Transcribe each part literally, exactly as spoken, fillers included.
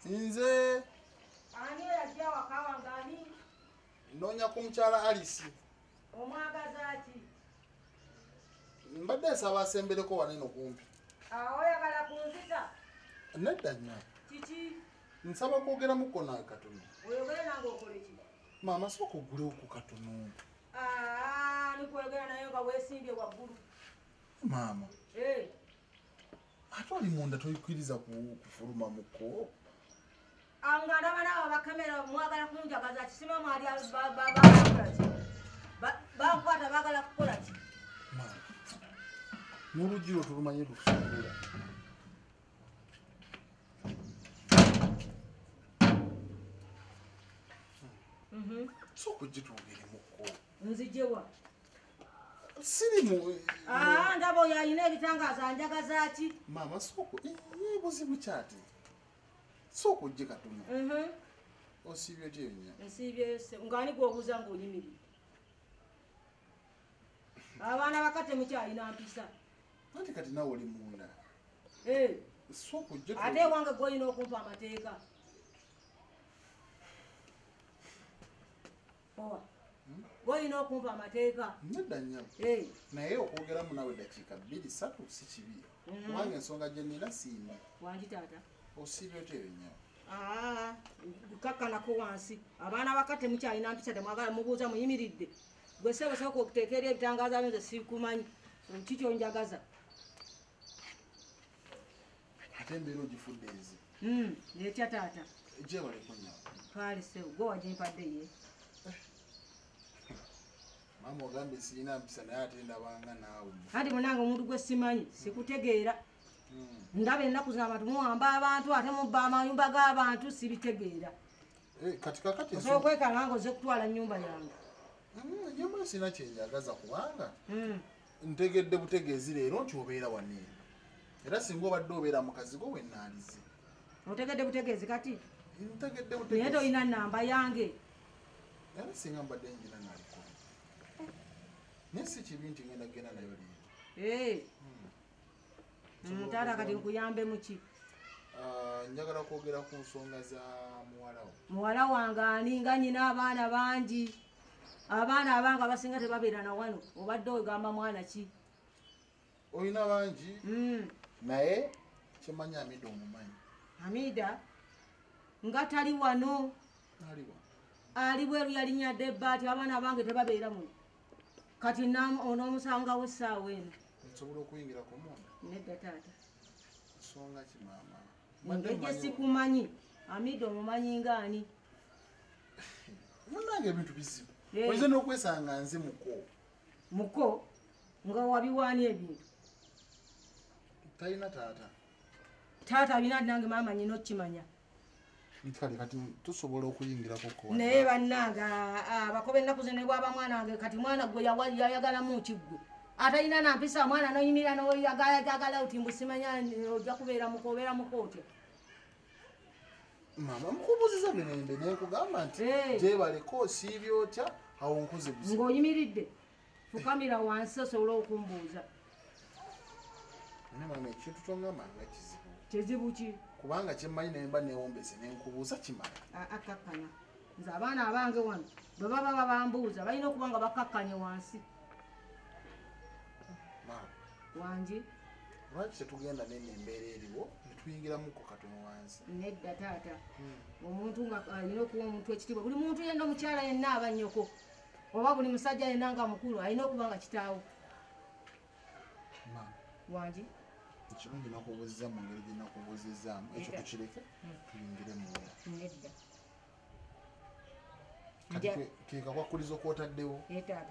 Nze ani yajja wakawa ngani nonya ku mukyala Alice omwagaza ati mbadde nsaba asembereko waneno kumpi awo oyagala kunzita nedda nnyo kiki nsaba kwogeramuko nawe katono oyogere nange okole ki maama sooka ogulewo ku katono nikwogera naye nga weesimbye waggulu maama ate oli munda toyikiriza kufuluma muko nga ndaba nabo bakamera mwagala kunjagaza kisima mwali bakolaki bankwata bagala kukola ki n'olugiro tulumanye lukusubula sooka ojje twogeramuko nzijewa sirimu ndaba oyo alina ebitangaaza njagaza ki maama sooka buzibu kyati sooka ojje katono osiibye otya ebinnya nsiibye ngaani gwobuuza ng'oyimiridde abaana bakate mukyalina mpisa anti kati nawe oli munda sooka ojje ate ewange gwolina okumpa amateeka owa gwolina okumpa amateeka nedda nnyabo naye okwogeramu nawe dakiika bbiri ssatu si kibi kubanga ensonga gye nnina siimba wangi taata osiibye otya ebinnya kakkanako wansi abaana bakate mukyalina mpisa temwagala mubuuza muyimiridde gwe sebo sooka okuteeka eri ebitangaaza byo nze sikumanyi kikyo njagaza ate embeera ogifudde ezi netya taata gyebaleko nyawo kale sewo gwe wagimpadde ye maama ogambye sirina mpisa naye ate ndabanga naawe anti munange omuntu gwe simanyi sikutegeera ndaba ennaku zino abantu muwamba abantu ate mubba amayumba g'abantu sibitegeera kati kakati osobola okwekanga nga ozze kutwala nnyumba yange nyama sina kyenjagaza kubanga ntegedde butegeezi leero nti obeera waneeri era singa obadde obeera mukazi gwo wennaalize otegedde butegeezi kati ntegedde naye butegeezi tolina namba yange era singa mbadde njina naliko naye si kibi nti ngenda genda nayo leero taata kati nkuyambe muki njagala kwogera ku nsonga za muwalawo muwala wange ani nga nyina abaana bangi abaana abange abasinga tebabeera na wano obadde ogamba mwana ki olina bangi naye kimanyi Amida omumanyi Amida nga tali wano ali bweru yalinyadde ebbaati abaana abange tebabeera muno kati onoomusangawo essaawa eno nsobola okuyingira ku munda nedda taata nsonga ki maama engejje sikumanyi Amida omumanyi ngaani munange ebintu bizibu oyinza n'okwesanga nze muko muko nga wabiwaani ebintu talina taata taata alina nange maama nyina okukimanya kale kati tusobola okuyingirako naye bannange abakoba ennaku zino bwaba mwana wange kati mwana gwe yayagalamu kiggwe atalina nampisa mwana noyimira noyagala oti mbusimanya ojja kubeera muko obeera muko otya maama mukubuuziza mirembe nenkugamba nti gyebaleko osiibye otya awo nkuze buzi ng'oyimiridde fukamira wansi osobola okumbuuza naye maama ekintu kyongamba nga kizibu kizibu ki kubanga kyemmanyi naye mba newombese nenkubuuza kimala akakkana nze abaana abange wano bwe baba babambuuza balina okuba nga bakakkanye wansi wangi lwaki tetugenda nene embeera eriwo netuyingiramuko katono wansi nedda taata omuntu nga alina okuwa omuntu ekitiibwa buli muntu yenna omukyala yenna aba nnyoko oba buli musajja yenna nga mukulu alina okuba nga kitaawo wangi ekirungi nakubuuziza mu ngeri gye nakubuuzizaamu ekyo tukireke tuyingire muwola nedda kati kekakwakuliza okwotaddewo taata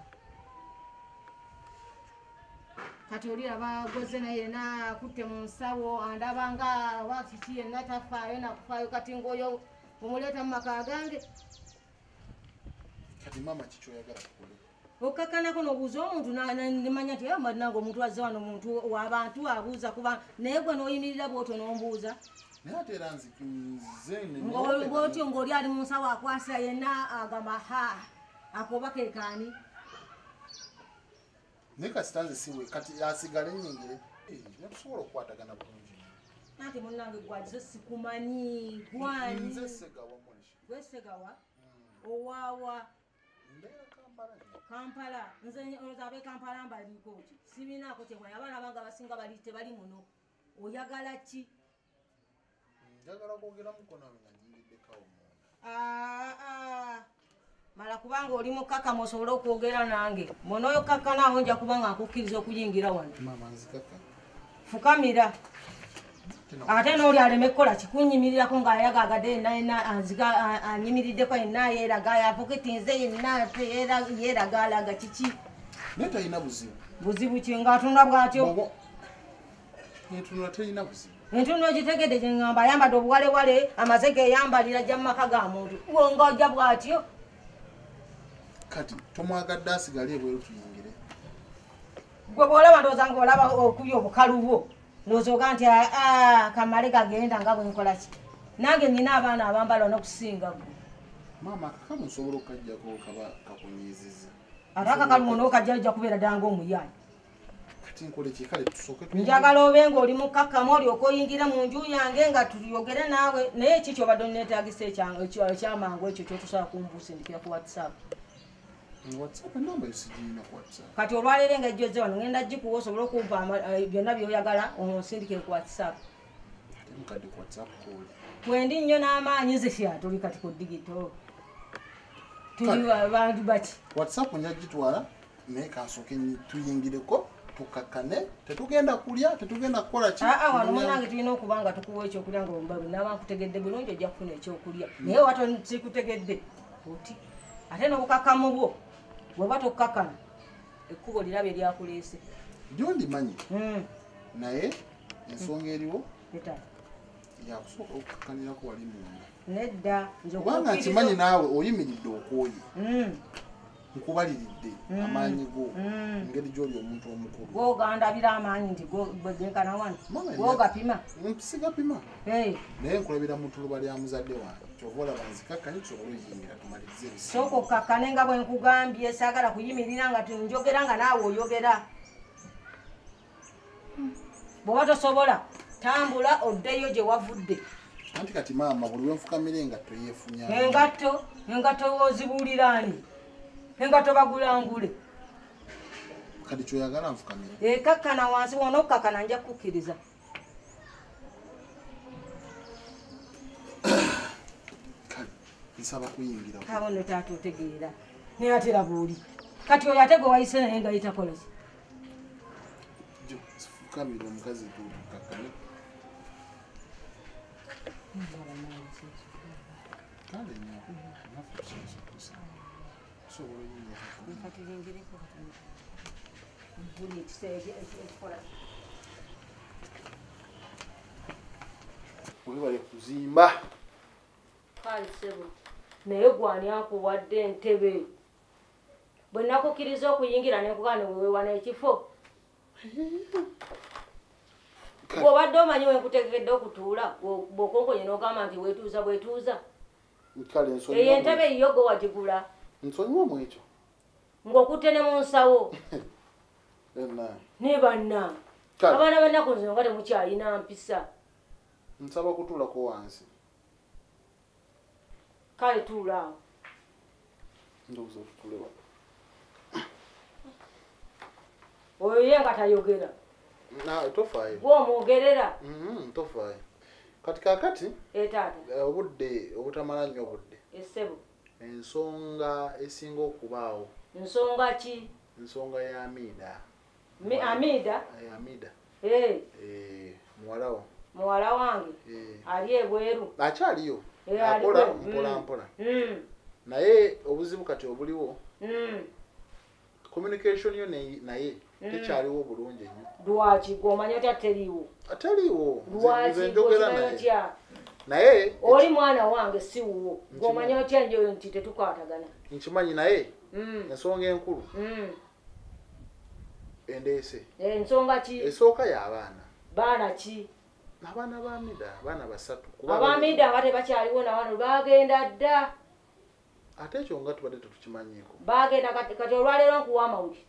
kati oli abagoze naye yena akutte mu nsawo andaba nga wakiki yenna tafaayo nakufaayo kati ngaoyo omuleeta mu maka gange kati maama kikyoyagala tukole okakkanako n'obuuza omuntu nimanya nti nange omuntu azze wano omuntu wabantu abuuza kuba naye gwe n'oyimirira bwotyo n'ombuuza naye ate era nzikize bwotyo ng'oli ali mu nsawo akwasa yenna agamba ha akoba kekaani naye kasitanze siwe kati asigale nnyingire nakusobola okukwatagana bulungi Nanti munnange gwagize sikumanyi gwani. Nze Segawa Monisha. Gwe Segawa? Owawa. Mbeera Kampala. Kampala. Nze ozabe Kampala mbaliko ki? Sibinaako kyebwa abaana banga basinga bali tebali muno. Oyagala ki? Njagala kwogera mukono nga nyingiddeko omunda. Ah ah. Mala kubanga oli mukaka mosobola okwogera nange. Monoyo kaka naawe nja kubanga akukkiriza okuyingira wano. Mama nzikaka. Fukamira. Ate n'oli aleme kukola kikunyimirirako ng'ayagaagadde yenna anziga anyimiriddeko yenna yeeraga yapoketinze yenna yeeraga alaga kiki. Naye talina buzibu. Buzibu ki ng'atunda bw'atyo? Entunula talina buzibu. Entunula ogitegedde gye ngamba ayambadde obuwalewale amaze geyambalira ajja mu maka ga muntu. Wo ng'ojja bw'atyo. Kati tomwagadde asigale ebweru tuyingire. Gwe bw'olaba ndowooza ng'olaba okubya obukalu bwo. Nozoga nti ah kamale gagenda nga bwe nkola ki. Nange nina abaana abambala n'okusinga gwe. Mama kakamu nsobola okajjako kaba kakunyiiziza. Ate akakalu ono okajja ojja kubeera ddala ng'omuyaayi. Kati nkole ki kale tusooke tu. Njagala obe ng'oli mukkakkamu olyoke oyingira mu nju yange nga tuyogere naawe naye ki ky'obadde onneetaagisa ekyamangu ekyo ky'otusobola kumbusindikira ku WhatsApp. WhatsApp namba yosigiina ku WhatsApp. Kati olwaleero engejjoze wano ngenda gikuwa osobole okumpa byonna by'oyagala onsindikire ku WhatsApp. Ate mukadde ku WhatsApp kooli. Bwendi nnyo n'amaanyi nze fya tuli kati ku digito. Tuli bantu baki. WhatsApp nja gitwala naye kansooke tuyingireko tukakkane tetugenda kulya tetugenda kukola ki. Aa wano munnange tulina okuba nga tukuwa ekyokulya ng'ombabu naaba nkutegedde bulungi ojja kufuna ekyokulya naye wato sikutegedde oti ate n'obukakkamu bwo bw'oba tokkakkana ekkubo lirabe lyakuleese. Jjo ndimanyi naye ensonga eriwo Etala. yakusooka okukakkanirako wali munda. Nedda kubanga nkimanyi naawe oyimiridde okwoye nkubaliridde amaanyi go engeri gy'oli omuntu omukulu. gw'ogandabira amaanyi nti bwegenkana wano gw'ogapima. Sigapima naye nkulabira mu tuluba lya muzadde wange kyova olaba nzikakkanye tusobole oyingira tumalirize ebisi. Sooka okkakkane nga bwe nkugambye saagala kuyimirira nga njogera nga naawe oyogera. Bw'oba tosobola tambula oddeyo gye wavudde. Anti kati maama buli wenfukamira engatto yeefunya. Engatto engatto wozibuulira ani? Engatto bagulangule. Kati kyoyagala nfukamira. Ekakkana wansi wona okkakkana nja kukkiriza. Kale nsaba kuyingira. Abo ne taata otegeera naye ate laba oli kati oyo ate gwe wayise naye nga yitakola ki? Jjo fukamira omukazi tukakkane. Kale nnyo nafu kisikusa sobola oyingira. Kati lingireko buli ekiseera ekikola. Webale kuzimba. Kale sebo naye gwani akuwadde entebe bwe nakukkiriza okuyingira ne nkugana weweewana ekifo. Bw'obadde omanyi we nkutegekedde okutuula bw'okonkonye n'ogamba nti weetuuza bwetuuza. Kale nsonyiwa. Eyo entebe eyiyo gwe wagigula. Nsonyiwa mu ekyo. Ng'okutte ne mu nsawo. Ne banna. Abaana b'ennaku zino nga temukyalina mpisa. Nsaba kutuulako wansi. Kale tuula awo. Ndowooza tutuule wano. Oyo ye nga tayogera. Na tofaayo. Gw'omwogerera. Mm, tofaayo. Kati kaakati etaata obudde obutamala nnyo obudde. Essebo. Ensonga esinga okubaawo. Nsonga ki? Ensonga ya Amida. Mi Amida? Eh, Amida. Eh. Eh, muwala wo. Muwala wange. Eh. Ali ebweru. Akyaliyo. Eh, akola mpola mpola. Mm. Naye obuzibu kati obuliwo. Mm. Communication yo naye tekyaliwo bulungi nnyo. Lwaki gw'omanya oti ateriiwo? Ataliiwo. Lwaki gw'okimanyi otya? Naye oli mwana wange si wuwo gw'omanya otya njo nti tetukwatagana. Nkimanyi naye Mm. ensonga enkulu. Mm. Endeese. Ensonga ki? Esooka y'abaana. Baana ki? Abaana ba Amida, abaana basatu. Abamida nga tebakyaliwo na wano bagenda dda. Ate ekyo nga tubadde tetukimanyiiko. Bagenda kati kati olwaleero nkuwa amawulire.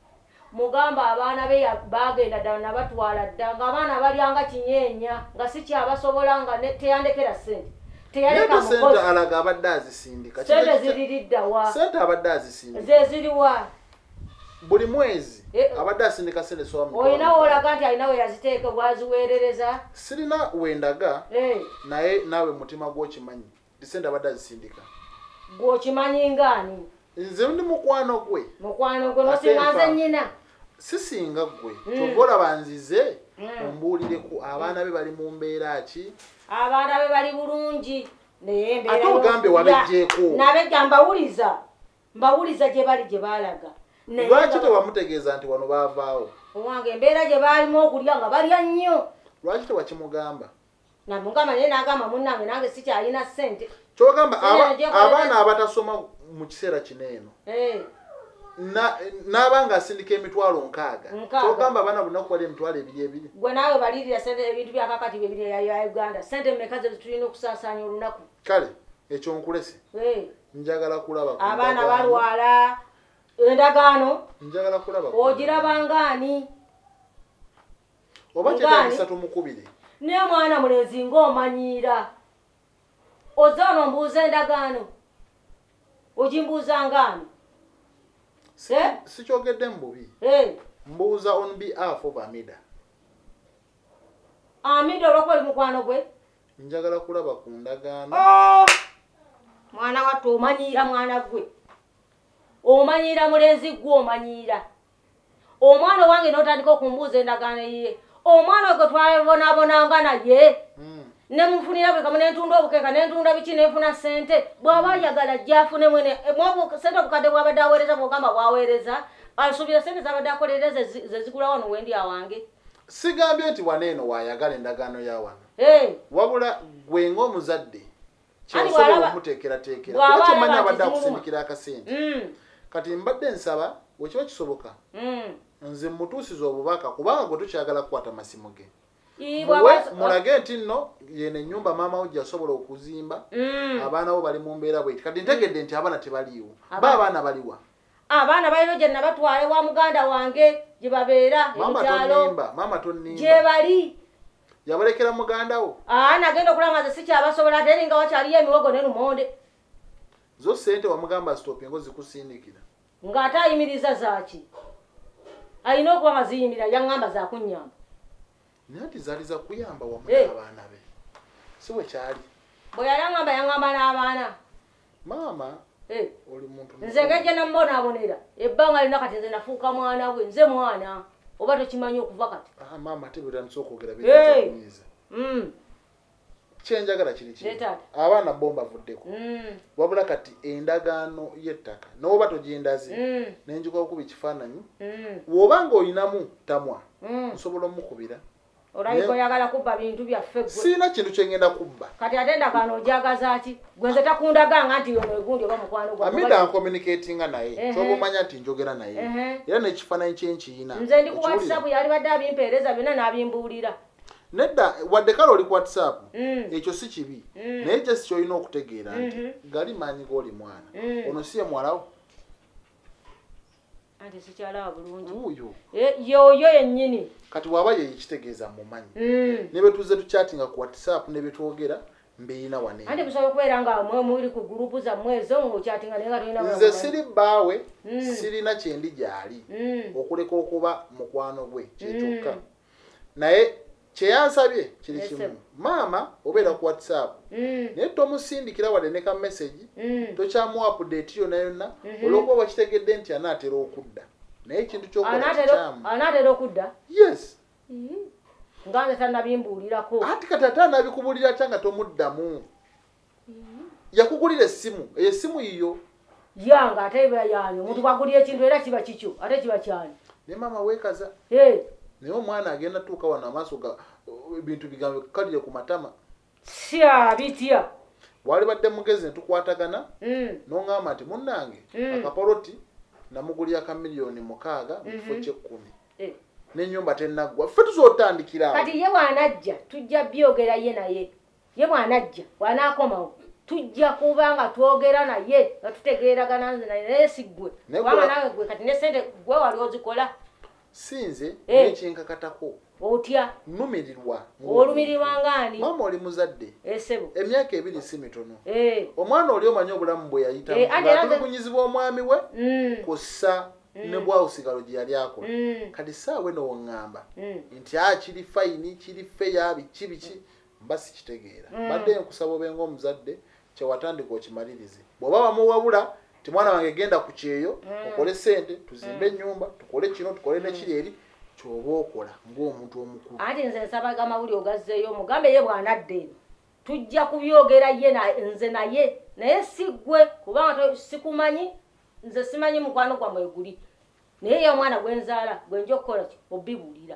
mugamba abaana be bagenda ddala nabatwala dda ng'abaana balyanga kinyeenya nga si kyabasobola nga teyandekera ssente teyaleka mukozi alaga abadde azisindika sente ziriridda wa sente abadde azisindika ze ziriwa buli mwezi abadde asindika sente sowa olinawo olaga nti alina we yaziteeka bwaziweerereza sirina wendaga naye naawe mutima gw'okimanyi disente abadde azisindika gw'okimanyi ngaani nze ndi mukwano gwe mukwano gwe nosinganze nnyina sisinga gwe kyova olaba nzize ombuulireku abaana be bali mu mbeera ki abaana be bali bulungi naye ate ogambe wabejjeeko nabejja mbawuliza mbawuliza gye bali gye baalaga lwaki tewamutegeeza nti wano baavaawo owange embeera gye baalimu okulya nga balya nnyo lwaki tewakimugamba namugamba naye n'agamba munnange nange sikyalina ssente kyogamba abaana abatasoma mu kiseera kino eno n'abanga asindika emitwalo nkaaga kyogamba abaana bunaku bali emitwalo ebiri ebiri gwe naawe balirira sente ebintu byakakati bibiri ya uganda sente mmeka ze tulina okusaasaanya olunaku kale ekyo nkulese njagala kulaba abaana balwala endagaano njagala kulaba ogiraba ngaani oba kyetagisa tumukubire naye mwana mulenzi ng'omanyiira oza ono mbuuza endagaano ogimbuuza ngaani sikyogedde mu bubi mbuuza on behalf of Amida Amida olwokuba oli mukwano gwe njagala kulaba ku ndagaano mwana wattu omanyiira mwana gwe omanyiira mulenzi gwe omanyiira omwana owange n'otandika okumbuuza endagaano ye omwana gwe twabonabonanga naye nemufunira buli kamu nentunda obukeeka nentunda biki nenfuna ssente bw'aba ayagala gyafune mwene sente obukadde bw'abadde aweereza bw'ogamba bwaweereza asuubira ssente z'abadde akolerera ze zigula wano wendi awange sigambye nti waneeno waayagala endagaano ya wano wabula gwe ng'omuzadde kyosobola okumuteekerateekera kuba kyemanya abadde akusindikira akasente kati mbadde nsaba wekiba kisoboka nze mutuusiza obubaka kubanga gwe tukyagala kukwata masimu ge mulage nti nno yeno ennyumba maama wo gyasobola okuzimba abaana bo bali mu mbeera bweti kati ntegedde nti abaana tebaliiwo ba abaana baliwa abaana baliro gye nabatwale wa muganda wange gye babeera ekyalo maama tonnimba gye bali yabalekera muganda wo nagenda okulaba nze sikyabasobola ate eringa wakyaliyo emiwogo nenumonde zo ssente wamugamba stopingo zikusindikira ng'ate ayimiriza zaaki alina okuba nga ziyimirira yaŋŋamba zakunnyamba naye nti zaali za kuyamba wamu n'abaana be si bwe kyali bwe yali aŋŋamba yaŋŋamba n'abaana maama oli muntu nze ngejje namubonaabonera ebbanga lina kati nze nafuuka mwana we nze mwana oba tokimanyi okuva kati maama ate betandisa okwogera bekuyiza kyenjagala kiri ki abaana bo mbavuddeko wabula kati endagaano y'ettaka n'oba togindazi nenjikuba okuba ekifaananyi woba ng'olinamu tamwa nsobola omukubira olabika oyagala kubba bintu byaffe gwe siina kintu kyengenda kubba kati ate endagaano ojagaza ki gwe nze takundaganga nti yono egundi oba mukwano gwa Amida nkomunikatinga naye kyoba omanya nti njogera naye era n'ekifaananyi kyenkiyina nze ndi ku whatsapp yali badde abimpeereza byonna n'abimbuulira nedda wadde kale oli ku whatsapp ekyo si kibi naye kyesi kyolina okutegeera nti gali maanyi g'oli mwana ono si ye muwalawo anti sikyalaba bulungi wuuyo yoyo yennyini kati waba yekitegeeza mumanyi ne bwe tuze tukyatinga ku whatsapp ne bye twogera mbeerina wane anti busobola okubeera nga mwe muli ku gurupu zammwe ezo ng'okyatinga naye nga tolina nze siri bbaawe sirina kyendi gyali okuleka okuba mukwano gwe kyekyokka naye kyeyansabye kiri kimu maama obeera ku whatsapp naye tomusindikira wadde ne ka message tokyamu update yonna yonna olwokuba wakitegedde nti anaatera okudda naye ekintu kyokyamu anaatera okudda yes nga nze tannabimbuulirako ati kati ate anabikubulira atya nga tomuddamu yakugulira essimu eyo essimu yiyo yanga ate eba yani omuntu bwagulira ekintu era kiba kikyo ate kiba kyani ne maama weekaza naye omwana agenda tuuka wano amaaso ga ebintu bigambe kalire ku matama sya bitya wali badde mugezi ne tukwatagana n'oŋŋamba nti munnange akapoloti namugulira ka miliyoni mukaaga mu kifo ky'ekkumi n'ennyumba tennaggwa ffe tuzootandikira kati ye bw'anajja tujja byogera ye naye ye bw'anajja bw'anaakomawo tujja kuba nga twogera naye nga tutegeeragana nze naye naye si ggwe kubanga nawe gwe kati ne sente gwe wali ozikola sinze n'ekyenkakatako otya nnumirirwa olumirirwa ngani mama oli muzadde esebo emyaka ebiri si mitono omwana oli omanyi obulamu bwe yayitamu ng'atulugunyizibwa omwami we kussa ne bwawusigalo gye yali akola kati saawe nowoŋŋamba nti a kiri fayini kiri feya biki biki mba sikitegeera badde nkusaba obenga omuzadde kyewatandika okimalirize bw'oba bamuwabula ti mwana wange genda ku kyeyo okole sente tuzimbe ennyumba tukole kino tukole nekiri eri kyoba okola ng'omuntu omukulu ati nze nsabaga amawuli ogazzeeyo omugambe ye bw'anadda eno tujja kubyogera ye nze naye naye siggwe kubanga sikumanyi nze simanyi mukwano gwammwe guli naye ye omwana gwe nzaala gwe nja okukola ki obibuulira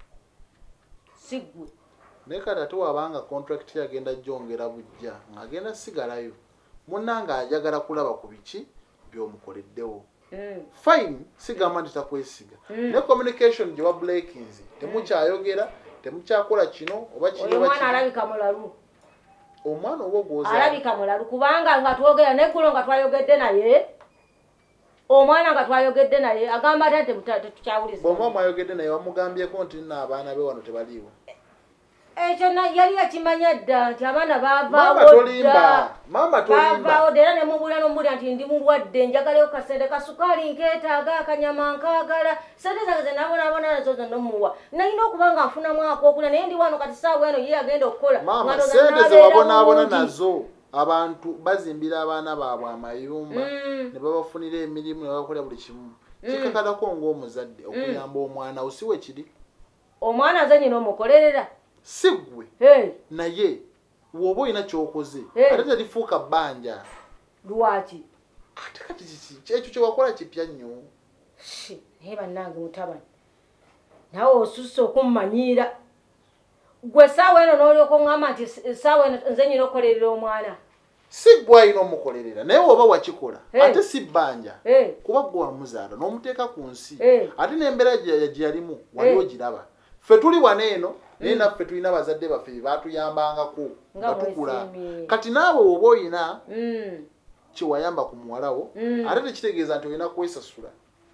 siggwe naye kati ate wabanga contract yagenda jjongera bujja ng'agenda sigalayo munnange ajagala kulaba ku biki by'omukoleddewo fine sigamba nti takwesiga ne communication gye wa blackins temukyayogera temukyakola kino oba kino omwana alabika mulalu omwana oba ogwoza alabika mulalu kubanga nga twogera neggulo nga twayogedde naye omwana nga twayogedde naye agamba ate tetukyawuliza bw'oba mwayogedde naye wamugambyeko nti nina abaana be wano tebaliiwo ekyo yali yakimanya dda nti abaana baavaawo dda baavaawo dda era ne mubulira n'omubulira nti ndi mulwadde njagalayo kasente kasukaali nkeetaaga akanyama nkaagala sente zange ze nabonaabona nazo zonna omuwa nalina okuba nga nfunamu akookulya naye ndi wano kati saawa eno ye agenda okukola maama sente ze wabonaabona nazo abantu bazimbira abaana baabwe amayumba ne babafunira emirimu ne babakolera buli kimu kikakatako ng'omuzadde okuyamba omwana osiwe kiri omwana ze nyina omukolerera sigwe hey. naye woba olina kyokoze hey. ate terifuuka bbanja lwaki ate kati kiki ekyo kyewakola kipya nnyo naye bannange mutabani nawe osusse okummanyiira gwe saawa eno n'olyoka oŋŋamba nti saawa eno nze nyina okukolerera omwana sigwe alina omukolerera naye woba wakikola hey. ate si bbanja hey. kuba gwe wamuzaala n'omuteeka ku nsi hey. ate n'embeera gye yalimu wali ogiraba hey. ffe tuli wano eno naye naffe tulina bazadde baffe bebatuyambangako nga tukula kati naawe woba olina kyewayamba ku muwalawo ate tekitegeeza nti olina kwesasula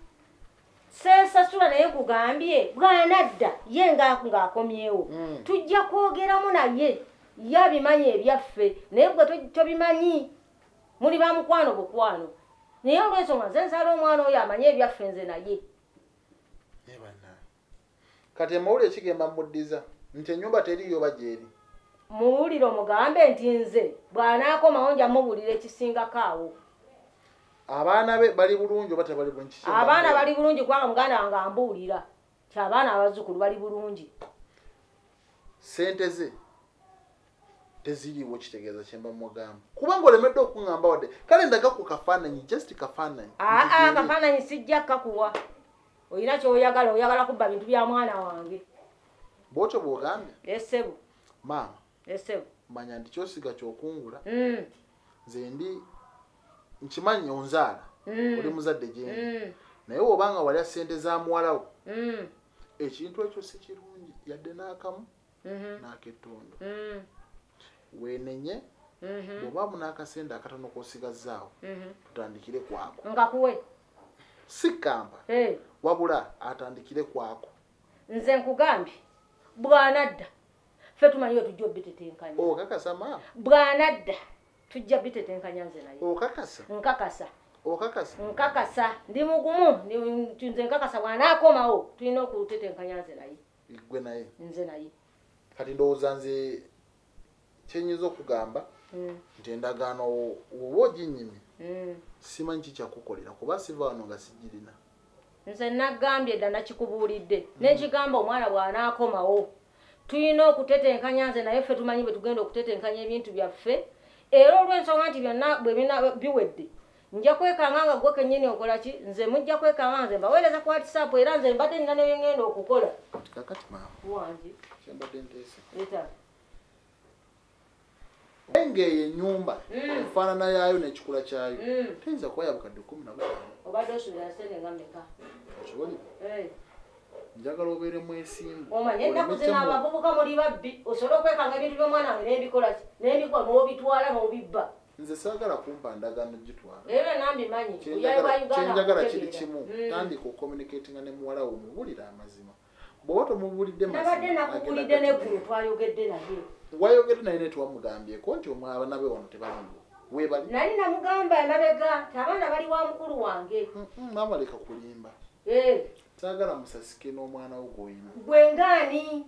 sesasula naye nkugambye bwanadda ye ng'akomyewo tujja kwogeramu naye ye abimanyi ebyaffe naye gwe tobimanyi muli ba mukwano bukwano naye olw'ensonga nze nsaala omwana oyo amanye ebyaffe nze naye kati amawulire kigenda muddiza nti ennyumba teriyo oba gyeri muwulire omugambe nti nze bw'anaakomawo nja mubuulira ekisingako awo abaana be bali bulungi oba tebali bulungi abaana bali bulungi kubanga muganda wange ambuulira ti abaana abazzukulu bali bulungi sente ze teziriiwo kitegeeza kyemba mugamba kubanga olemedde okuŋŋamba wadde kale ndaga ku kafaananyi just kafaananyi aa kafaananyi sijja kakuwa oyina kyoyagala oyagala kubba bintu bya mwana wange bwotyo bwogambye esebo maama esebo manya nti kyosiga kyokungula mm. nze ndi nkimanyi onzaala mm. oli muzadde gyendi mm. naye wobanga walya sente za muwalawo mm. ekintu ekyo si kirungi yadde n'akamu mm -hmm. n'akettondo mm. wenenye mm -hmm. bw'obaamu n'akasente akatono k'osigazzaawo mm -hmm. tutandikire kwako nkakuwe si kamba hey. wabula atandikire kwako nze nkugambye bwanadda ffe tumanyiyo tujja obitetenkanya okakasa maama bwanadda tujja bitetenkanya nze naye okakasa nkakasa okakasa nkakasa ndi mugumu nze nkakasa bwanaakomawo tulina okutetenkanya nze naye gwe naye nze naye kati ndowooza nze kyenyiza okugamba mm. nti endagaano woba oginyimye mm. simanyi kikyakukolera kuba siva wano nga sigirina nze nagambye dda nakikubuulidde mm. n'ekigamba omwana bw'anaakomawo tulina okutetenkanya nze naye ffe tumanyi bwe tugenda okutetenkanya ebintu byaffe era olw'ensonga nti byonna bwe biwedde nja kwekanga nga gwe kennyini okola ki nze mujja kwekanga nze mbaweereza ku whatsapp era nze mbadde nina ne ngenda okukola kakati maama wangi kyembadde nteesa eta engeyo ennyumba enfaanana yaayo n'ekikula kyayo teyinza kuba ya bukadde kumi na butaano obadde osuubira sente nga mmeka okiboni njagala obeere mwesimbu omanye ennaku zino abavubuka muli babbi osobola okwekanga ebintu by'omwana wange n'ebikola ki n'ebikwa n'obitwala n'obibba nze saagala kumpa ndagaano gitwala era nambi manyi kyenjagala kiri kimu tandika ocommunicatinga ne muwala wo mubulira amazima bw'oba tomubulidde nabadde nakubulidde neggulo twayogedde naye wayogedde naye netwamugambyeko nti omwana be wano tebaliwo webali nali namugamba emabega ti abaana bali wa mukulu wange maama leka kulimba saagala musasike n'omwana wo gwoyina gwe ngaani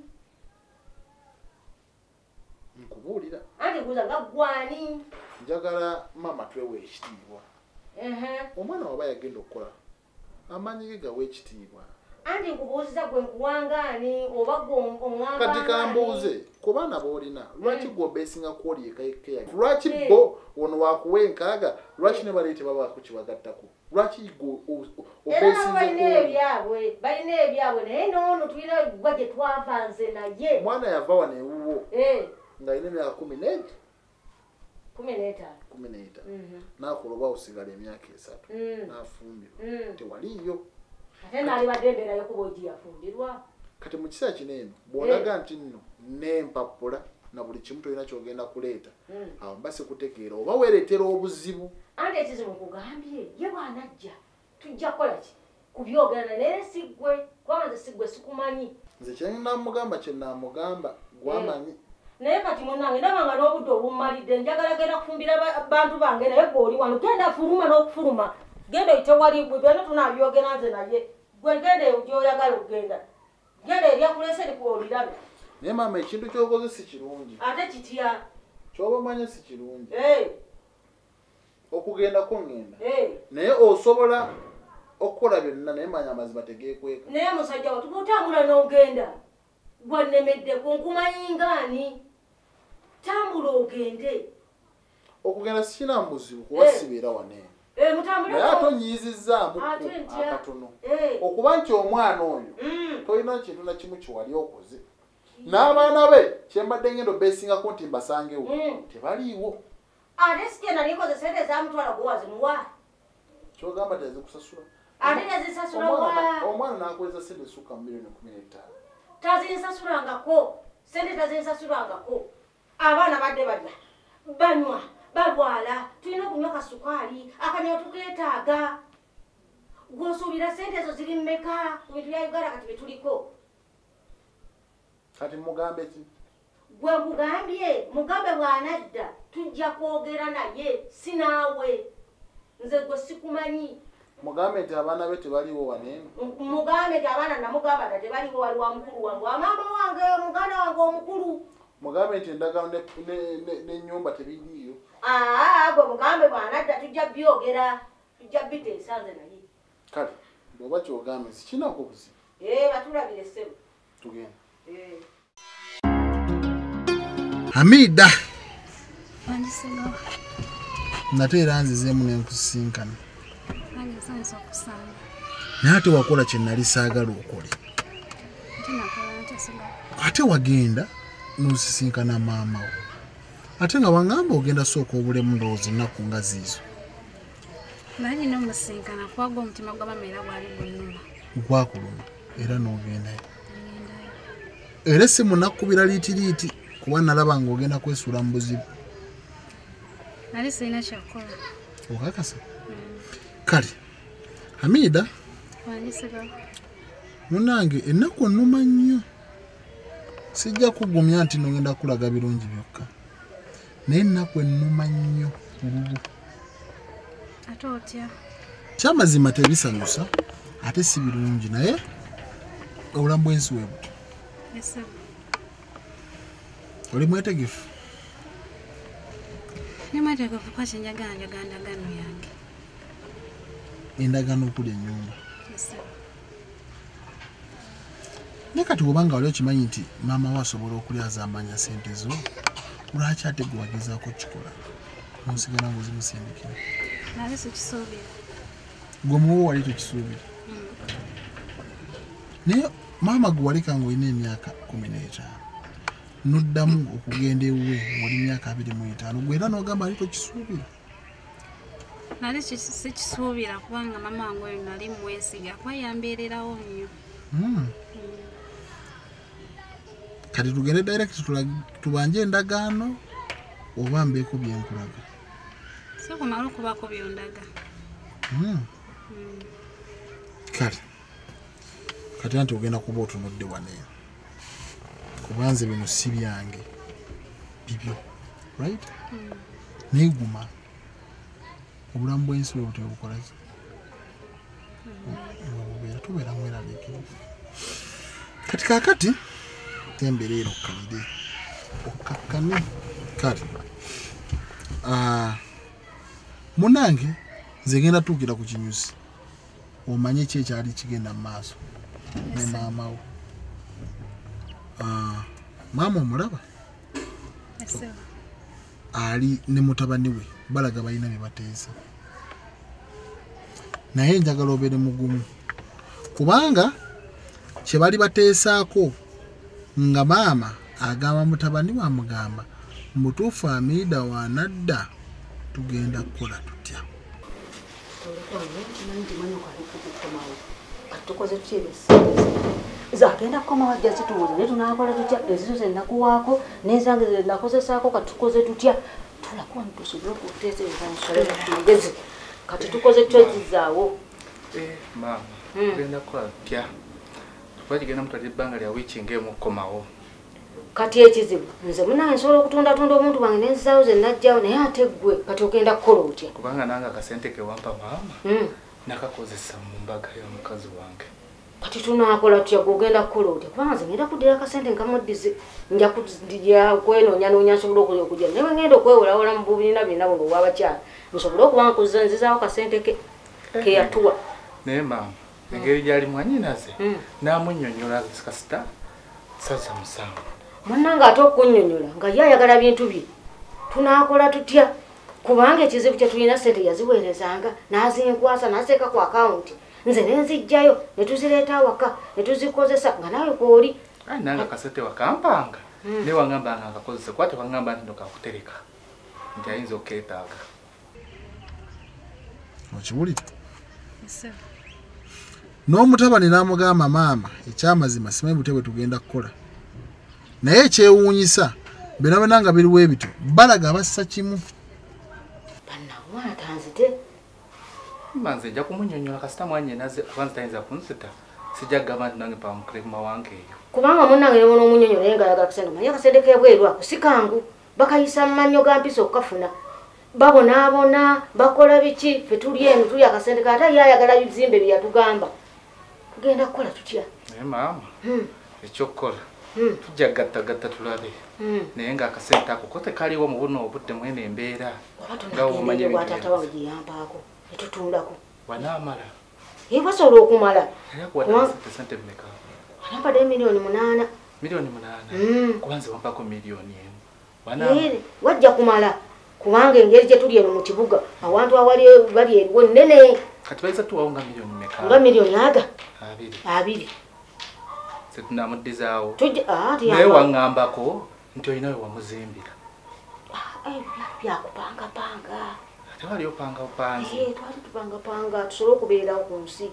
nkubuulira anti guza nga gwani njagala maama twewe ekitiibwa omwana waba yagenda okukola amaanyi ge gawa ekitiibwa anti nkubuuziza gwe nkuwangaani oba gweoŋŋamba kati kambuuze ku baana b'olina lwaki gwe obeesinga kwoli ekaikeya lwaki bo ono wakuwa enkaaga lwaki ne bali tebabaako kibagattako lwaki gwe obeesinza balina ebyabwe balina ebyabwe naye noono tulina gwa gye twava nze naye omwana yava wano ewuwo ng'alina emyaka kumi n'egi kumi n'etaano kumi n'etaano naakola oba osigala emyaka esatu n'afumbirwa tewaliyo ate naalibadde embeera yokuba ogi yafumbirwa kati mu kiseera kino eno bw'olaga nti nno n'empapula na buli kimu tolina kyogenda kuleeta awo mba sikutegeera oba weereetera obuzibu anti ekizibu nkugambye ye bw'anajja tujja kukola ki kubyogera naye siggwe kubanga nze siggwe sikumanyi nze kyenamugamba kyenamugamba gwamanyi naye kati munange ndaba nga n'obudde obummalidde njagala genda kufumbira bantu bange naye gw'oli wano genda fuluma n'okufuluma genda oyite wali gwe byonna tunabyogera nze naye gwe genda eyo gy'oyagala okugenda genda eryakulese likuolirabe naye maama ekintu ky'okoze si kirungi ate kitya ky'oba omanye si kirungi okugendako ngenda naye osobola okukola byonna naye manya amazima tegeekweka naye musajja wa tuba otambula n'ogenda gwannemedde kunkumanyi ngaani tambula ogende okugenda sikina muzibu kuba sibeera waneeno naye ate onyiyizizzaamu akatono okuba nti omwana oyo tolina kintu na kimu kiwali okoze n'abaana be kyembadde ngendo beesingako nti mbasangewo tebaliiwo ate sikyenda nikoze sente zamutwala gwewazimuwa kyogamba tezikusasula ate tezisasula omwana n'akweza sente sukka mu miliyoni kumi n'etaano tazinsasulangako sente tazinsasulangako abaana badde badda banywa balwala tulina okunywa kasukaali akanywa tukeetaaga gwosuubira sente ezo ziri mmeka ku bintu bya uganda kati betuliko kati mugambe ki gwe nkugambye mugambe bw'anadda tujja kwogera naye sinaawe nze gwe sikumanyi mugambe nti abaana be tebaliwo waneeno mugambe nti abaana namugamba nti tebaliwo wali wa mukulu wange wamaama wange muganda wange omukulu mugambe nti endagano n'ennyumba tebiriiyo aa gwe mugambe bw'anadda tujja byogera tujja biteesa nze naye kale bw'oba kyogambe sikinako buzibu ee batulabire ssebo tugenda Hamida nate era nzizeemu nenkusinkana naye ate wakola kye nali saagala okole ate wagenda n'osisinkana maama wo ate nga wangamba ogenda sooka obulemu ndowooza ennaku nga ziizo naye n'omusinkana kwaga omutima gw'abameera gwali gunnuma gwakuluma era n'ogendayo era si munakkubira liitiriiti kuba nalaba ng'ogenda kwesuula mu buzibu nali sirina kyakukola okakasa kale Hamida munange ennaku onnuma nnyo sijja kugumya nti nogenda kulaga birungi byokka naye ennaku ennuma nnyo ulubu ate otya kyamazima tebisanyusa ate si birungi naye obulamu bwensi webu oli mwetegefu ni mwetegefu kwa kyenjagala njagala ndagaano yange endagaano okuli ennyumba naye kati obanga wali okimanyi nti maama we asobola okulyaza amanya sente zo lwaki ate gwe wagezaako kikola nosigala ngaozimusindikira naye sikisuubira gwe muwo wali tokisuubira naye maama gwe waleka ng'olina emyaka kumi n'etaano noddamu okugenda ewuwe ng'oli myaka abiri mu etaano gwe era n'ogamba ali tokisuubira nali sikisuubira kubanga maama wange oyo nali mwesiga kuba yambeererawo nnyo kati tugende direct tubanje endagaano oba mbeeko byenkulaga So kumalo kubako byondaga. Mm. Kale. Kati anti ogenda kuba otunudde wane. Kubanze bino si byange. Bibyo. Right? Mm. Neguma. Obulamu bw'ensi bwe butera bukola ki? Mm. Tubeera mweraliikirivu. Kati kaakati tembereero kalide. Okakkane. Kati. Ah. Munange nze ngenda tuukira ku kinyusi. Omanye ki ekyali kigenda mu maaso. Ne maama wo. Ah, maama omulaba? Yes. Ali ne mutabani we balaga balina bye bateesa. Naye njagala obeere mugumu. Kubanga kye bali bateesaako nga maama agamba mutabani wa mugamba mutuufu Amida wanadda tugenda kukola tutya. Zagenda koma wajja situuza ne tunakola tutya ezizo ze nakuwaako n'enzange ze nakozesaako katukoze tutya tulakuwa ntusobole okuteesereza nsole mugezi kati tukoze twekizaawo. Eh mama genda kukola tutya tukigenda mutwalira ebbanga lya wiiki ng'emu okukomawo. Kati ekizibu nze munange nsobola okutondatunda omuntu wange n'enzizaawo ze najjawo naye ate ggwe kati ogenda kukola otya? Kubanga nange akasente ke wampa maama mm. nakakozesa mu mbaga ya mukazi wange. Kati tunaakola tutya gw'ogenda kukola otya? Kubanga nze ngenda kuddira akasente nkamuddize nja kujja kwenoonya nsobola okujja naye ngenda okwewolawola mu bubiina bina buno obw'abakyala nsobole okuba nkuza nzizaawo kasente ke ke yatuwa. Naye maama engeri gy'ali mwannyinaze n'amunnyonnyola kasita saza musanvu. Munnange ate okunnyonnyola nga ye ayagala bintu bye tunaakola tutya? Kubanga ekizibu kye tulina ssente yaziweerezanga n'azinkwasa n'aseeka ku akawunti nze nenzijjayo ne tuzireeta awaka ne tuzikozesa nga nawe kwoli. Ayi nange akasente wakampanga ne wangamba nga akakozesa kuba tewangamba nti nokakutereka nti ayinza okkeetaaga. Okiwulira? Yes. N'omutabani n'amugamba maama ekyamazima simanyi bute bwe tugenda kukola. Naye ekyewuunyisa bino bina nga biriwo ebityo balaga bassa kimu. Bannawana tanzite. Manze nja kumunnyonnyola kasita mwannyinaze kubanza tayinza kunsita sijja kugamba nti nange pamukulema wange eyo. Kubanga munnange ne muno omunnyonnyola naye nga ayagala kasente naye akasente kebweru ako si kangu bakayisa mu mannyo ga mpisa okukafuna. Babonaabona bakola biki fe tuli eno tuli akasente kata ye ayagala bizimbe bye yatugamba. Tugenda kukola tutya? Naye maama ekyokukola Hmm. tujja gattagatta tulabe naye nga akasente ako ko tekaliwo mu buno obudde mwene embeera nga womanye bwatata wange giyampaako netutundako wanaamala ye basobola okumala sente mmeka alampadde emiliyoni munaana miliyoni munaana kubanze wampako miliyoni emu wajja kumala kubanga engeri gye tuli eno mu kibuga awantu awali bali eriwo nnene kati bayisa tuwawo nga miliyoni mmeka nga miliyoni aga abiri abiri setunamudizaawo ah naye waŋŋambako nti olinawe wamuzimbira byakupangapanga tewali opanga bupanzi twali tupangapanga tusobole okubeerawo ku nsi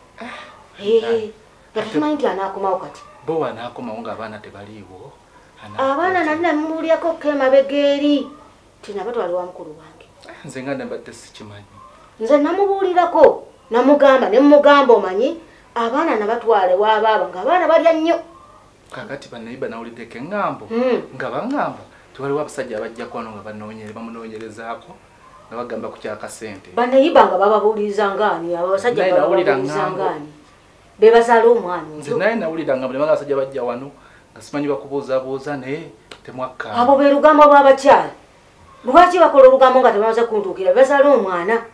nga tumanyi nti anaakomawo kati bo wanaakomawo ng'abaana tebaliiwo abaana nali namubuulyako kemabeega eri tinaba twali wa mukulu wange nze nga nembadde sikimanyi nze namubuulirako namugamba ne mumugamba omanyi abaana nabatwale waabaaba ng'abaana balya nnyo kakati bannayiba nawuliddeko eŋŋambo nga baŋŋamba tewaliwo abasajja abajja kwano nga banoonyere bamunoonyerezaako nga bagamba ku kyakasente bannayiba nga bababuuliriza ngaani abasajja bababuuliriza ngaani be bazaala omwana nze naye nawulira nga mulema abasajja bajja wano nga simanyi bakubuuzaabuuza naye temwakkaana abo be lugambo lw'abakyala lwaki bakola olugambo nga tebamaze kuntuukira be bazaala omwana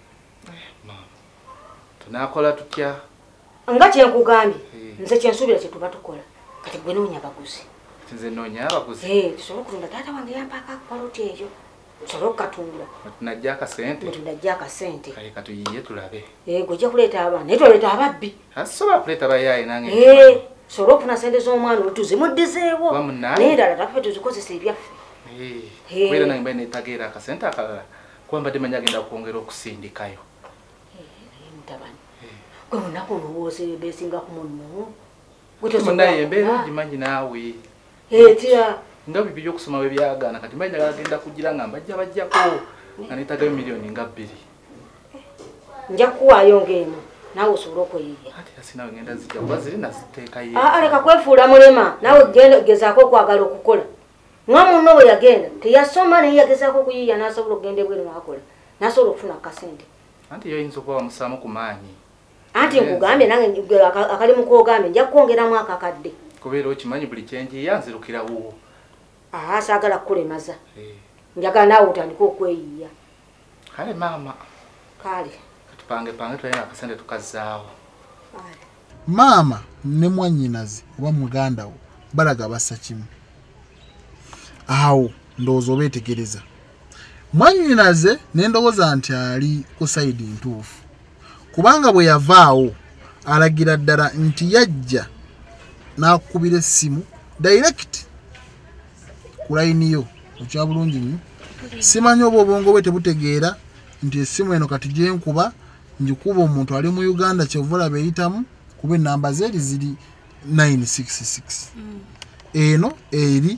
tunaakola tutya nga kyenkugambye nze kyensuubira kye tuba tukola kati gwe noonya abaguzi nze noonya abaguzi tusobole okutunda taata wange yampaako akapaloti eyo tusobole okukatunda tunajja akasente tunajja akasente kale katuyiye tulabe gwejja kuleeta abaana naye toleeta ababbi asobola kuleeta bayaaye nange tusobole okufuna sente z'omwana oli tuzimuddizeewo naye endala tafe tuzikozesa ebyaffe era nange mbaye neetageera akasente akalala kuba mbadde manyi agenda kwongera okusindikayo mutabani gwe munaku olowooza beesinga ku munno munaye embeera ogimanyi naawe etya nga bibi byokusoma bwe byagaana kati mbaye njagala genda kugira nga mbajja bajjako Anitaga milioni nga bbiri. Nja kuwayo ng'emu nawe osobola okweyiya. Ate asina ngenda zijja kuba ziri naziteeka ye. Ah, leka kwefuula mulema nawe genda gezaako okwagala okukola. Nga munno bwe yagenda teyasoma naye yagezaako okuyiiya n'asobola okugenda ebweru n'akola n'asobola okufuna akasente. Anti yo oyinza okuba wamusaamu ku maanyi. Anti nkugambye nange akalimu koogambye nja kwongeramu akakadde. Kubeera okimanyi buli kyenjiya nzirukira wuwo. Ah, saagala kukulemaza. Njagala naawe otandika okweyiiya. Kale maama. Kale. Katupange pange tulina akasente tukazzaawo. Maama ne mwannyinaze oba muganda wo balaga bassa kimu. Awo ndowooza obeetegereza. Mwannyinaze ne ndowooza nti ali ku sayidi ntuufu. Kubanga bwe yavaawo alagira ddala nti yajja n'akukubira essimu direct ku layini yo. Okya bulungi nnyo. Simanyi oba obwongo bwe tebutegeera nti essimu eno kati gyenkuba njikuba omuntu ali mu Uganda kyova olaba eyitamu kuba ennamba ze eri ziri nine six six. Eno eri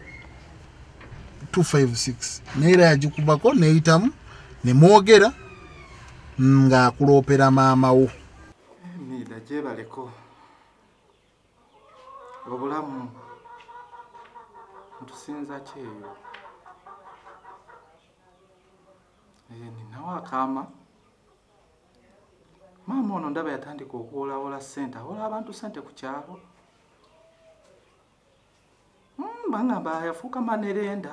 two five six. Neera yagikubako neeyitamu ne mwogera ng'akuloopera maama wo. Nida gyebaleko. Obulamu ntusinza kyeyo. Ninawo akaama. Maama ono ndaba yatandika okuwolawola ssente awola abantu ssente ku kyalo. Bangamba yafuuka manerenda.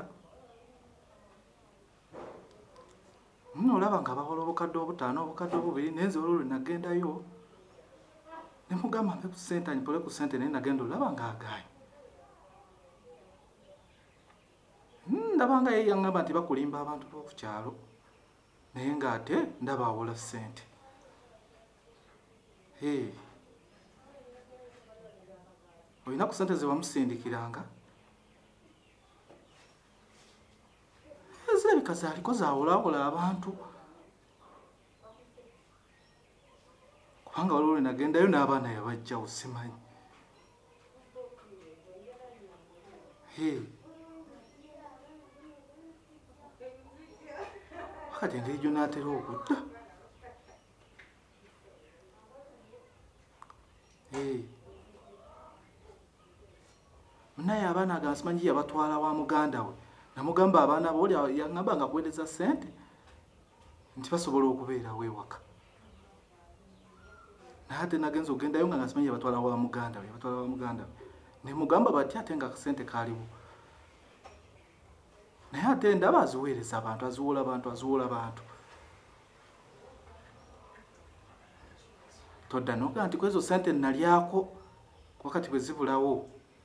Olaba nga bawola obukadde obutaano obukadde obubiri nenze olwo nagendayo. Ne mugamba mpe ku ssente anyipole ku ssente naye nagenda olaba nga agaayo. Ndaba nga ye yaŋŋamba nti bakulimba abantu b'oku kyalo. Naye ng'ate ndaba awola ssente. Hey. Olina ku ssente ze wamusindikiranga? Ezirabika zaaliko zaawolaawola abantu. Kubanga waliwo nagendayo n'abaana yabajjawo simanyi. Hey. Kati engeri gy'onaatera okudda. Hey. Munaye abaana agamba simanyi yabatwala wa muganda we. Namugamba abaana bo yaŋŋamba nga kuweereza ssente nti basobola okubeerawo ewaka. Naye ate nagenza ogendayo nga nga simanyi yabatwala wa muganda we yabatwala wa muganda we. Ne mugamba bati ate nga akasente kaaliwo. Naye ate ndaba aziweereza abantu aziwola abantu aziwola abantu. Todda n'ogamba nti kwezo ssente nalyako wakati bwe zibulawo.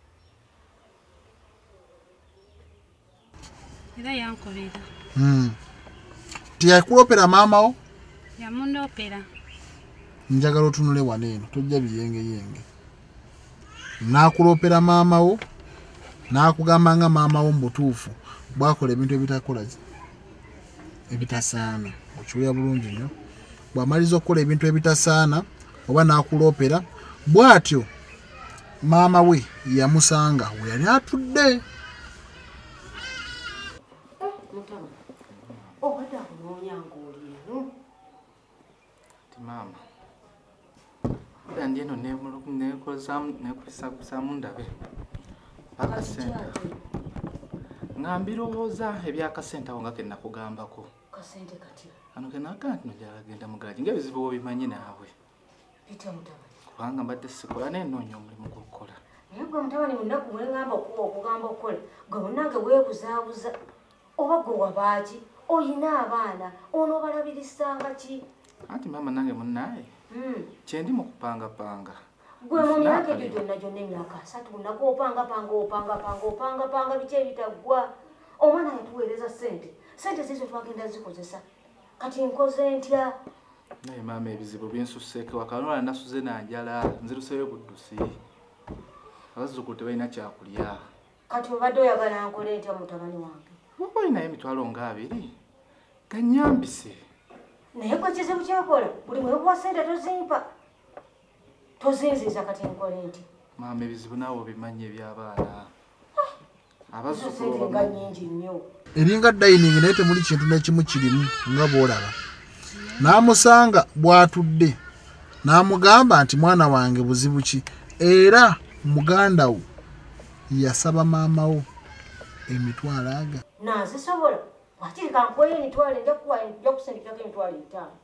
Era yankobera. Hmm. Tiyakulopera maama wo? Yamundopera. Njagala otunule wano eno tojja biyenge yenge. Naakulopera maama wo n'akugamba nga maama wo mbutuufu bwakola ebintu ebitakola ebitasaana. Okiwulira bulungi nnyo. Bw'amaliza okukola ebintu ebitasaana oba n'akulopera bw'atyo maama we yamusanga we yali atudde. Mama. Oda ndieno nekusaamu ndabe. Akasente. Ngambirowooza ebyakasente awo nga ke nakugambako. Kasente kati. Ano ke nakanti nojala genda mugaji ng'ebizibu obimanyi naawe. Pita mutabani. Kubanga mbadde sikola n'ennoonya omulimu gw'okukola. Naye gwe mutabani munaku bwe ngamba okuba okugamba okukola gwe munnange weebuzaabuza oba gwe wabaaki oyina abaana onoobalabiririsanga ki? Anti mama nange munnaye. Mm. Kyendi mu kupangapanga. Gwe mu myaka egyo gyonna gyonna emyaka asatu nako opangapanga opangapanga opangapanga biki ebitaggwa. Omwana yatuweereza ssente. Ssente zizo twagenda zikozesa. Kati nkoze ntya? Naye mama ebizibu binsusseeko wakanola nasuze na njala nziruseeyo buddusi. Abazzukulu tebalina kyakulya. Kati obadde oyagala nkole ntya mutabani wange? Oba olinayo emitwalo nga abiri gannyambise. Naye gwe kizibu kyakola buli mwekuwa ssente tozimpa. Tozinziza kati nkole nti. Mama ebizibu naawe obimanyi eby'abaana. Abazzukulu nga nnyingi nnyo. eringa dining naye temuli kintu nekimu kirimu nga bwolaba. N'amusanga bw'atudde n'amugamba nti mwana wange buzibu ki, era muganda wo yasaba maama wo emitwalo aga. Nazisobola wakiri kankoye emitwalo nja kusindikirako emitwalo etaano.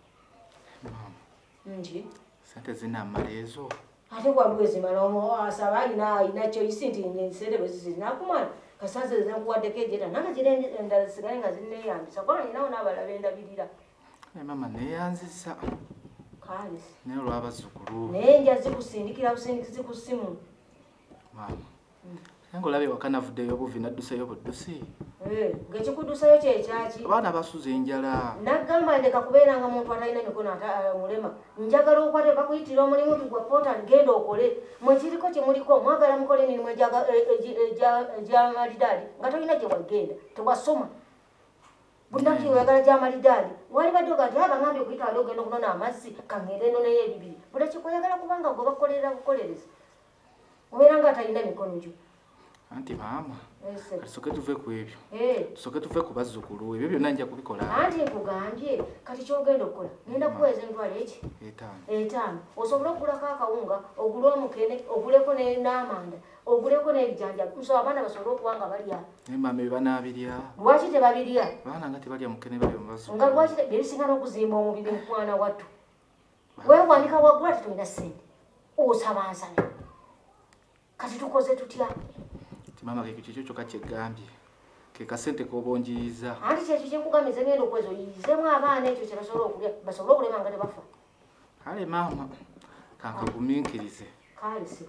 Nji sente zinamala ezo ate waliwo ezimala asaba alina kyoyisi nti ensente bwe zizi nakumala kasanze zenkuwaddeko ejeta nange ziri endala sigale nga zineeyambisa kubanga ninawo n'abalaba endabirira. Mama neeyanzisa kale naye olw'abazzukulu naye nja zikusindikira busindikizi ku ssimu. Mama naye ng'olaba ewaka navuddeyo obuvi nadduseyo buddusi. Ng'ekikuddusayo kyekyaki abaana basuza enjala. Naggamba ndeka kubeera nga muntu atalina mikono mulema. Njagala okwate bakuyitira omulimu tugwa portal genda okole mwekiriko kyemuliko mwagala mukole emirimu egy'amalidaadi nga tolina gye wagenda tewasoma. Bunaki oyagala gy'amalidaadi wali badde ogati abangambye okuyitwala ogenda okunona amazzi kaŋŋende enoneyo ebibiri buli kikoyagala kubanga gwe bakukolerera bukolereza obeera nga atalina mikono gyo. Anti maama tusooke tuve ku ebyo tusooke tuve ku bazzukulu ebyo byonna nja kubikola. Anti nkugambye kati kyogenda okukola ngenda kuweeza emitwalo eki etaano osobole okugulako akawunga ogule omukene oguleko n'amanda oguleko n'ebijanjabi nsaba abaana basobole okuba nga balya. Naye maama ebyo banaabirya. Lwaki tebabirya? Abaana nga tebalya mukene balya mubazzukulu. Nga lwaki byebisinga n'okuzimba omubiri mukwana wattu weewanika waggulu ate tolina ssente osabansana kati tukoze tutya? Mama keke kikyo kyokka kyegambye ke kasente kobonjiriza. Anti kyekyo kyekugambye ngenda okwezo yizemu abaana ekyo kye basobola okulya basobole okulema nga tebafa. Kale maama kankagumiikirize. Kale si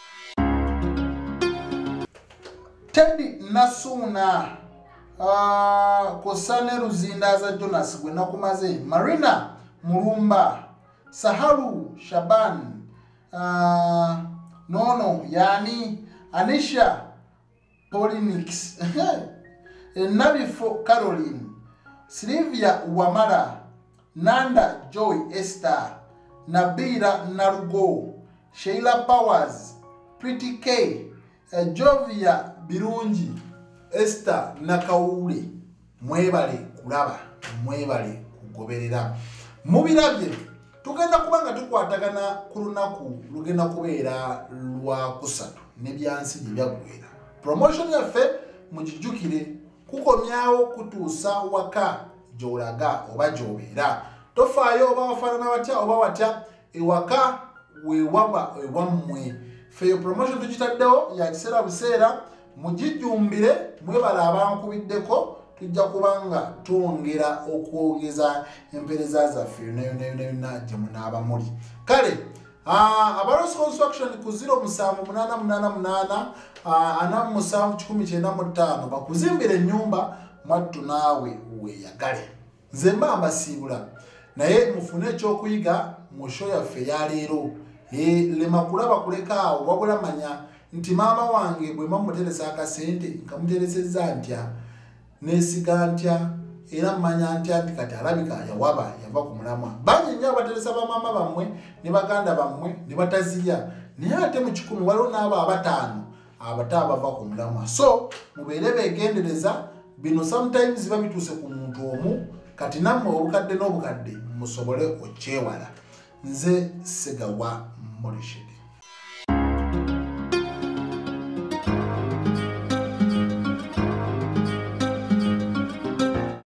Teddy Nasuna uh, Kosane Ruzindaza Jonas gwe nakumaze Marina Mulumba Sahalu Shaban uh, Nono Yani Anisha Polinix Nabifo Caroline Sylvia Wamara Nanda Joy Esther Nabira Narugo Sheila Powers Pretty K uh, Jovia Birungi Esther Nakaule mwebale kulaba mwebale kugoberera mubirabye tugenda kubanga tukwatagana ku lunaku lugenda kubeera lwa kusatu nebyansi gye byagwera. Promotion yaffe mugijjukire kukomyawo kutuusa waka gy'olaga oba gy'obeera tofaayo oba wafaanana watya oba watya ewaka weewaba ewammwe. Feeyo promotion tugitaddewo ya kiseera buseera mugijjumbire mwebala abankubiddeko tujja kubanga twongera okwogeza empereza zaffe yonna gye munaaba muli. Kale Abaros Construction ku zero musanvu munana munana munana ana musanvu kikumi kyenda mu ttaano bakuzimbira ennyumba mwattu naawe weeyagale. Nze mba mbasiibula naye mufune ekyokuyiga mu show yaffe ya leero. Lema kulaba kuleka awo wabula manya nti maama wange bwe mmuteresa akasente nkamuteresezza ntya neesiga ntya era mmanya ntya nti kati alabika yawaba yava ku mulamwa. Bangi nnyo abateresa bamaama bammwe ne baganda bammwe ne batazirya naye ate mu kikumi waliwo n'abo abataano abata abava ku mulamwa. So mubeere beegendereza bino sometimes biba bituuse ku muntu omu kati nammwe obukadde n'obukadde musobole okyewala. Nze Segawa Morishe.